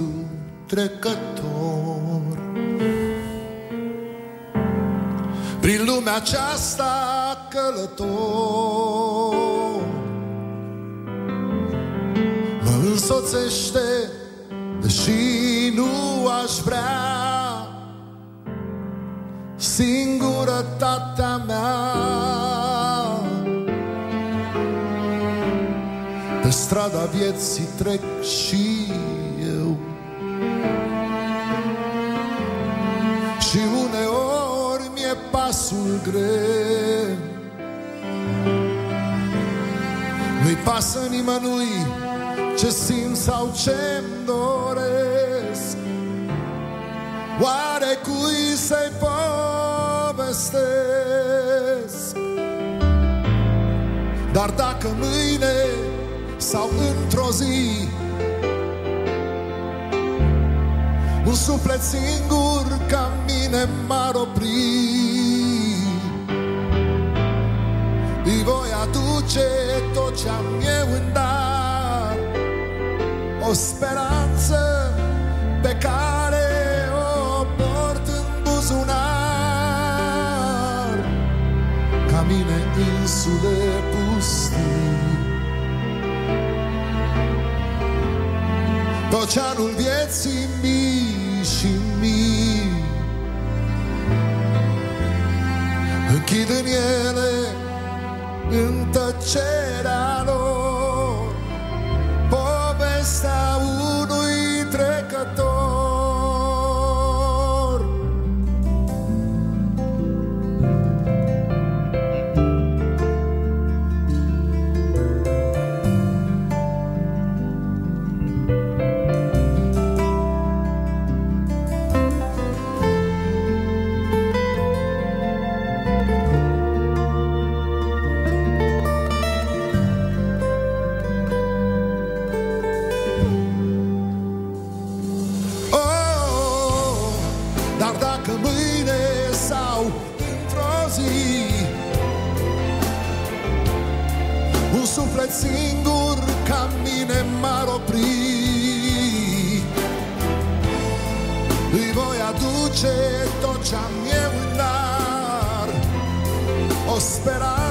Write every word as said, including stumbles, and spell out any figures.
trecător. Prin lumea aceasta călător, mă însoțește, deși nu aș vrea, singurătatea mea. Pe strada vieții trec și eu, și uneori mi-e pasul greu. Nu-i pasă nimănui ce simt sau ce-mi doresc. Oare cui să-i povestesc? Dar dacă mâine sau într-o zi un suflet singur ca mine m-ar opri, îi voi aduce tot ce-am eu în dar, o speranță pe care o port în buzunar. Ca mine insule pustii, oceanul vieții mii și mii, închid în ele, în tăcerea lor, povestea unui trecător. Un suflet singur ca mine m-ar opri, îi voi aduce tot ce-am eu în dar, o speranță